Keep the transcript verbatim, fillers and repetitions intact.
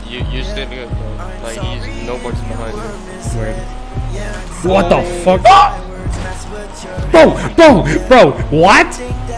You, you're still good, bro. Like, he's no box behind you. Word. What the fuck? Bro, bro, bro, what?